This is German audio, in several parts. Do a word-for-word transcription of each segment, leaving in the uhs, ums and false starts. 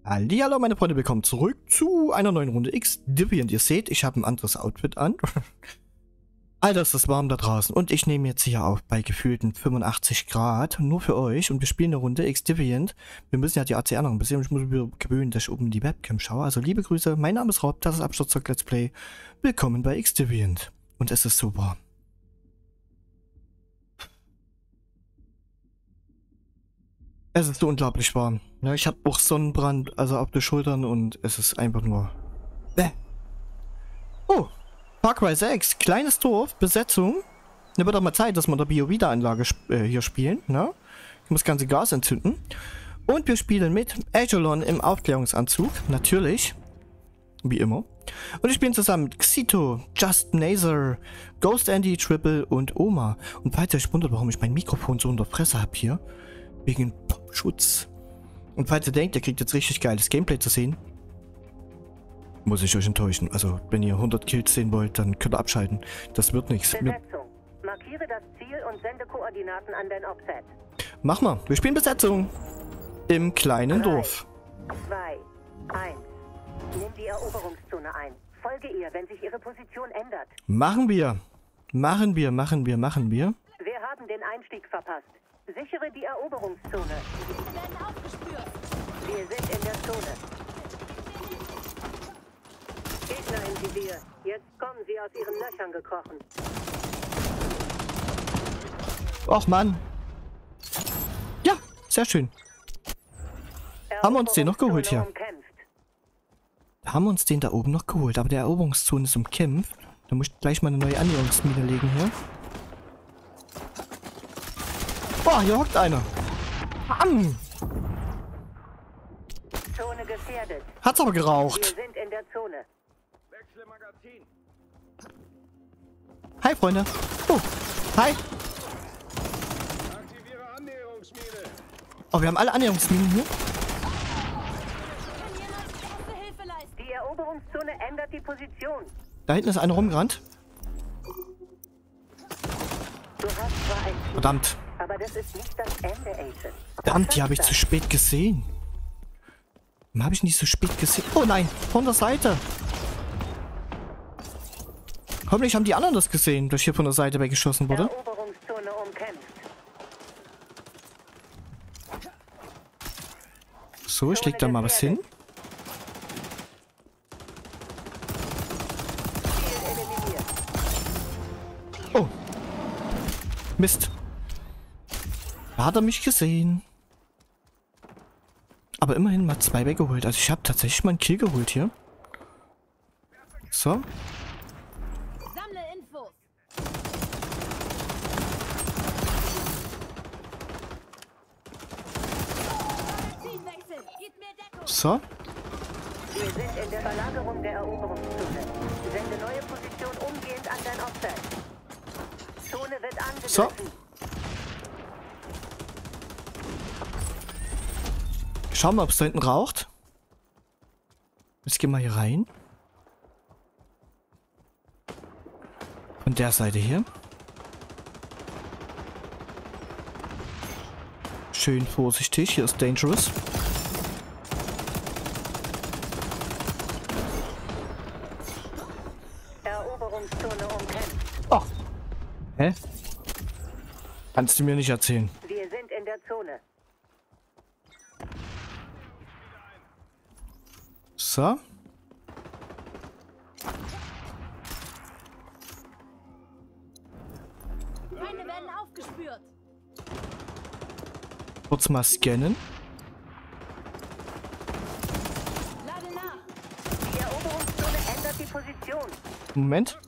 Hallihallo meine Freunde, willkommen zurück zu einer neuen Runde X-Deviant. Ihr seht, ich habe ein anderes Outfit an. Alter, ist das warm da draußen. Und ich nehme jetzt hier auf bei gefühlten fünfundachtzig Grad. Nur für euch. Und wir spielen eine Runde X-Deviant. Wir müssen ja die A C R noch ein bisschen. Ich muss mir gewöhnen, dass ich oben die Webcam schaue. Also liebe Grüße, mein Name ist Rob, das ist Absturzzeug Let's Play. Willkommen bei X-Deviant. Und es ist so warm. Es ist so unglaublich warm. Ja, ich habe auch Sonnenbrand, also auf den Schultern und es ist einfach nur... Bäh. Oh, Far Cry sechs, kleines Dorf, Besetzung. Ne, wird doch mal Zeit, dass wir der Bio-Wiederanlage äh, hier spielen, ne? Ich muss das ganze Gas entzünden. Und wir spielen mit Ajalon im Aufklärungsanzug, natürlich. Wie immer. Und wir spielen zusammen mit Xito, Just Nazer, Ghost Andy, Triple und Oma. Und falls ihr euch wundert, warum ich mein Mikrofon so unter Fresse habe hier, wegen Popschutz. Und falls ihr denkt, ihr kriegt jetzt richtig geiles Gameplay zu sehen, muss ich euch enttäuschen. Also, wenn ihr hundert Kills sehen wollt, dann könnt ihr abschalten. Das wird nichts. Besetzung. Markiere das Ziel und sende Koordinaten an dein Offset. Mach mal. Wir spielen Besetzung. Im kleinen Drei, Dorf. zwei, eins. Nimm die Eroberungszone ein. Folge ihr, wenn sich ihre Position ändert. Machen wir. Machen wir, machen wir, machen wir. Wir haben den Einstieg verpasst. Sichere die Eroberungszone. Wir werden aufgespürt. Wir sind in der Zone. Gegner im Visier. Jetzt kommen sie aus ihren Löchern gekrochen. Och Mann. Ja, sehr schön. Haben wir uns den noch geholt hier? Umkämpft. Haben wir uns den da oben noch geholt. Aber der Eroberungszone ist umkämpft. Da muss ich gleich mal eine neue Annäherungsmine legen hier. Boah, hier hockt einer. Bam. Zone gefährdet. Hat's aber Wir geraucht. sind in der Zone. Wechsle Magazin. Hi, Freunde. Oh, hi. Aktiviere Annäherungsmine. Oh, wir haben alle Annäherungsminen hier. Kann jemand erste Hilfe leisten? Die Eroberungszone ändert die Position. Da hinten ist einer rumgerannt. Du hast zwar ein Ziel, Verdammt. aber das ist nicht das Ende, Ace. Verdammt, die habe ich zu spät gesehen. Warum habe ich nicht so spät gesehen? Oh nein, von der Seite. Hoffentlich haben die anderen das gesehen, dass hier von der Seite weggeschossen wurde. Eroberungszone umkämpft. So, ich leg da mal was hin. Ziel eliminiert. Oh. Mist. Da hat er mich gesehen. Aber immerhin mal zwei weggeholt. Also ich habe tatsächlich mal einen Kill geholt hier. So. Sammle Infos. Zielwechsel. Gib mir Deckung. So. Wir sind in der Verlagerung der Eroberungszone. Sende neue Position umgehend an dein Offset. Zone wird angegriffen. So. Schauen wir, ob es da hinten raucht. Jetzt gehen wir hier rein. Von der Seite hier. Schön vorsichtig. Hier ist Dangerous. Eroberungszone umkämpft. Oh. Hä? Kannst du mir nicht erzählen. Wir sind in der Zone. So. Feinde werden aufgespürt. Kurz mal scannen. Lade nach. Die Eroberungszone ändert die Position. Moment.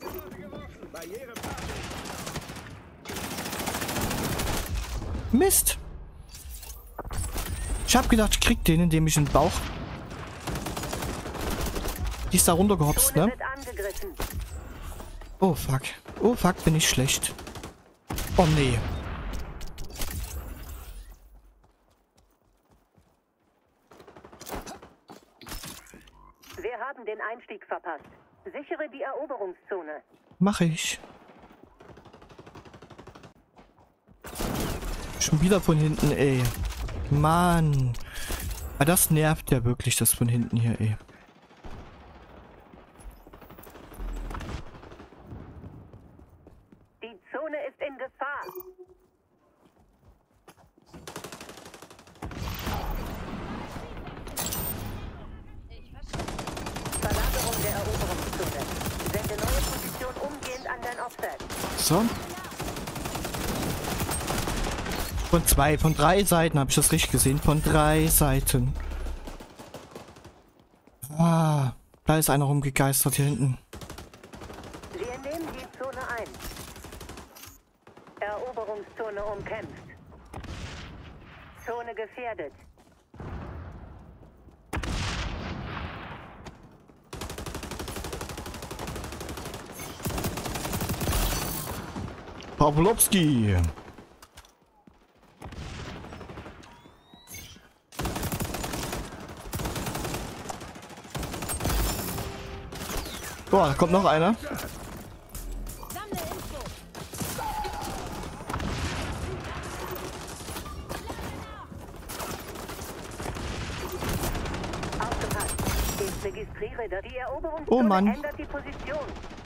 Mist. Ich hab gedacht, ich krieg den, indem ich den Bauch... Die ist da runtergehopst, Zone ne? wird angegriffen. Oh, fuck. Oh, fuck, bin ich schlecht. Oh, nee. Wir haben den Einstieg verpasst. Sichere die Eroberungszone. Mach ich. Schon wieder von hinten, ey. Mann. Ah, das nervt ja wirklich, das von hinten hier, ey. Die Zone ist in Gefahr. Verlagerung der Eroberungszone. Sende neue Position umgehend an dein Offset. So. Von zwei, von drei Seiten habe ich das richtig gesehen. Von drei Seiten. Ah, da ist einer rumgegeistert hier hinten. Wir nehmen die Zone ein. Eroberungszone umkämpft. Zone gefährdet. Pawlowski. Boah, da kommt noch einer. Sammle Infos. Aufgepasst. Ich registriere, dass die Eroberungszone Oh Mann. ändert die Position.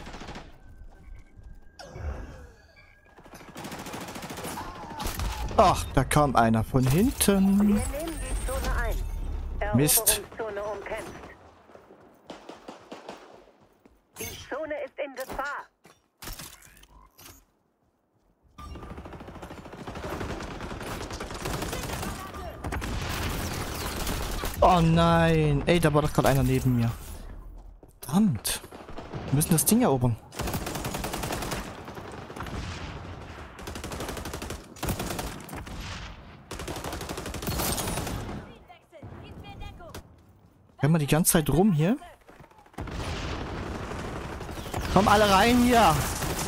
Ach, da kam einer von hinten. Wir nehmen die Zone ein. Mist. Eroberungszone umkämpft. Die Zone ist in Gefahr. Oh nein. Ey, da war doch gerade einer neben mir. Verdammt. Wir müssen das Ding erobern. Wechsel. Gib mir Deckung. Rennen wir die ganze Zeit rum hier. Komm alle rein hier.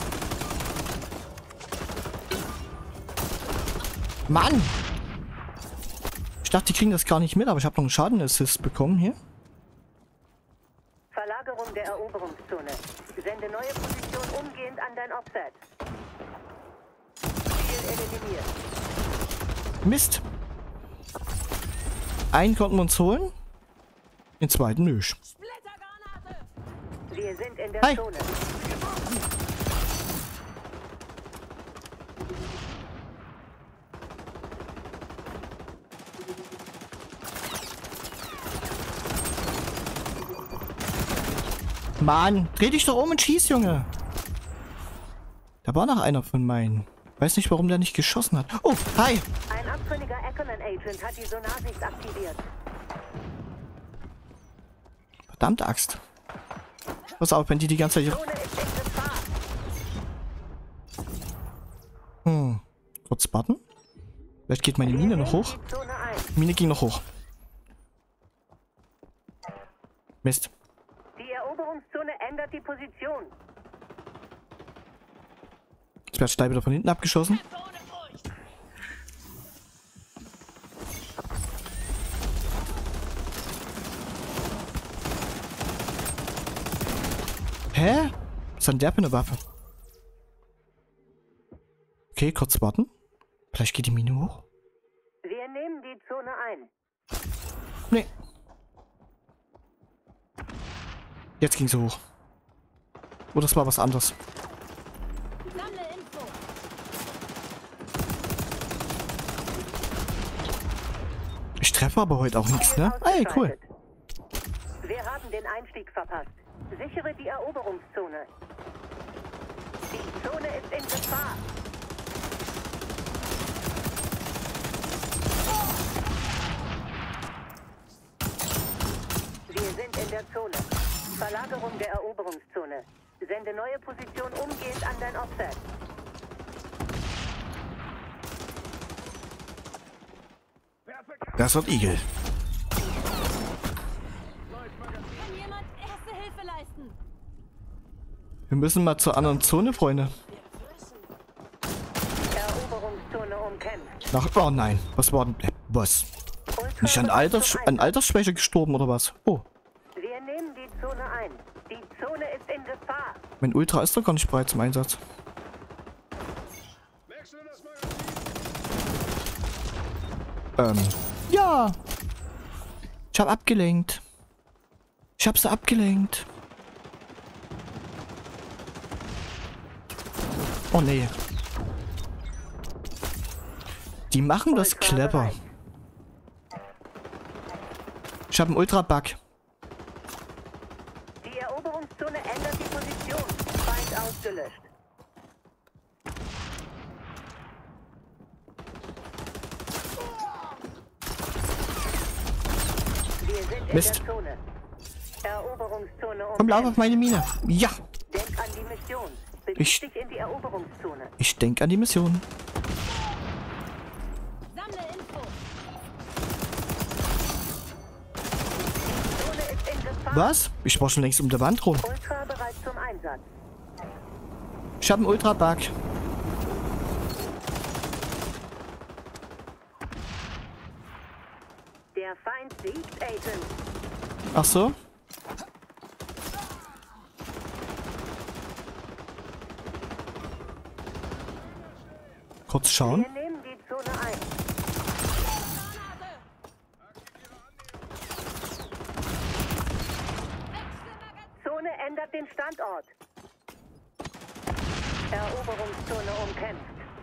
Mann. Ich dachte, die kriegen das gar nicht mit, aber ich habe noch einen Schadenassist bekommen hier. Verlagerung der Eroberungszone. Sende neue Position umgehend an dein Offset. Ziel eliminiert. Mist. Einen konnten wir uns holen. Den zweiten nicht. Splittergranate. Wir sind in der Hi. Zone. Mann, dreh dich doch um und schieß, Junge. Da war noch einer von meinen. Weiß nicht, warum der nicht geschossen hat. Oh, hi. Ein abtrünniger Ackerman-Agent hat die Sonarsicht aktiviert. Verdammte Axt. Pass auf, wenn die die ganze Zeit... Zone ist in Gefahr. Hm. Kurz warten. Vielleicht geht meine Mine noch hoch. Die Zone ein. Die Mine ging noch hoch. Mist. Die Eroberungszone ändert die Position. Jetzt wird Stein wieder von hinten abgeschossen. Hä? Was ist denn der für eine Waffe? Okay, kurz warten. Vielleicht geht die Mine hoch. Wir nehmen die Zone ein. Nee. Jetzt ging sie hoch. Oder es war was anderes. Sammle Infos. Ich treffe aber heute auch nichts, ne? Ey, cool. Wir haben den Einstieg verpasst. Sichere die Eroberungszone. Die Zone ist in Gefahr. Wir sind in der Zone. Verlagerung der Eroberungszone. Sende neue Position umgehend an dein Offset. Das wird Igel. Kann jemand erste Hilfe leisten? Wir müssen mal zur anderen Zone, Freunde. Eroberungszone umkämpft. Nach. Oh nein. Was war denn. Was? Nicht an, Alters, an Altersschwäche gestorben oder was? Oh. Wir nehmen die Zone ein. Die Zone ist in Gefahr. Mein Ultra ist doch gar nicht bereit zum Einsatz. Wechsel das Magazin. Ähm. Ja. Ich hab abgelenkt. Ich hab sie abgelenkt. Oh nee. Die machen das Ultra clever. bereit. Ich hab einen Ultra-Bug. Die Eroberungszone ändert die Position. Feind ausgelöscht. Wir sind in Mist. der Zone. Eroberungszone Komm, lauf umkämpft. auf meine Mine. Ja, Denk an die Mission. Begib Ich- dich in die Eroberungszone. ich denk an die Mission. Sammle Info. Zone ist in Gefahr. Was? Ich war schon längst um der Wand rum. Ultra bereit zum Einsatz. Ich hab einen Ultra-Bug. Der Feind siegt, Agent. Ach so? Kurz schauen. Wir nehmen die Zone ein. Zone ändert den Standort. Eroberungszone umkämpft.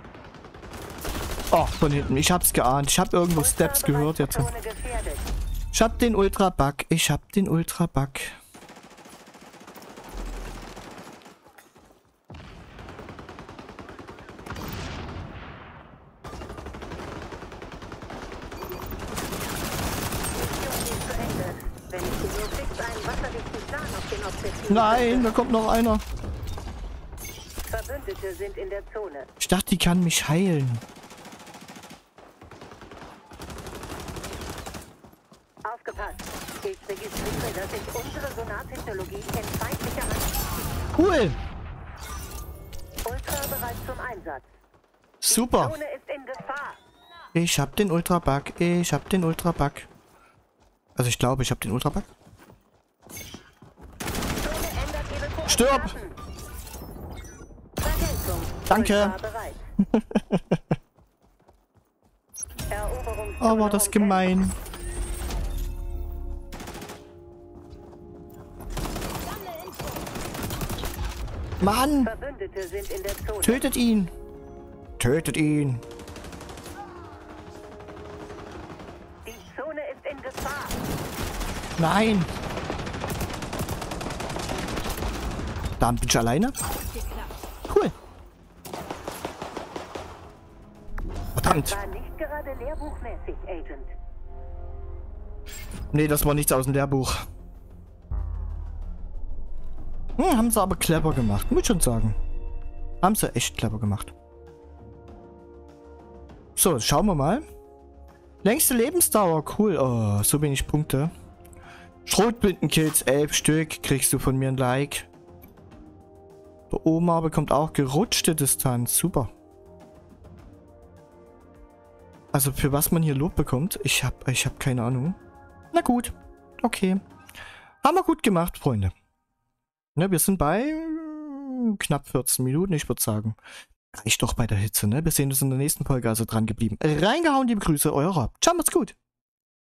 Oh, von hinten. Ich hab's geahnt. Ich hab irgendwo Steps gehört jetzt. Zone gefährdet. Ich hab den Ultra-Bug. Ich hab den Ultra-Bug. Mission geht zu Ende. Wenn ich dir nur fix einen wasserdichten Plan auf den Objektiv. Nein, da kommt noch einer. Verbündete sind in der Zone. Ich dachte, die kann mich heilen. Aufgepasst. Ich registriere, dass ich unsere Sonartechnologie in feindlicher Hand. Cool. Ultra bereit zum Einsatz. Super. Zone ist in Gefahr. Ich hab den Ultra-Bug. Ich hab den Ultra-Bug. Also ich glaube, ich hab den Ultra-Bug. Zone ändert ihre Koordinaten. Stirb! Vergeltung. Danke. Ultra bereit. Eroberungszone Oh, war das umkämpft. gemein. Sammle Info. Mann, Verbündete sind in der Zone. tötet ihn. Tötet ihn. Die Zone ist in Gefahr. Nein. Dann bin ich alleine. Cool. Verdammt. War nicht gerade lehrbuchmäßig, Agent. Nee, das war nichts aus dem Lehrbuch. Hm, haben sie aber clever gemacht, muss ich schon sagen. Haben sie echt clever gemacht. So, schauen wir mal. Längste Lebensdauer, cool. Oh, so wenig Punkte. Schrotblindenkills, elf Stück. Kriegst du von mir ein Like. Der Oma bekommt auch gerutschte Distanz. Super. Also für was man hier Lob bekommt, ich hab, ich hab keine Ahnung. Na gut. Okay. Haben wir gut gemacht, Freunde. Ne, wir sind bei äh, knapp vierzehn Minuten, ich würde sagen. Reicht doch bei der Hitze, ne? Wir sehen uns in der nächsten Folge, also dran geblieben. Reingehauen, liebe Grüße, euer Rob. Ciao, macht's gut.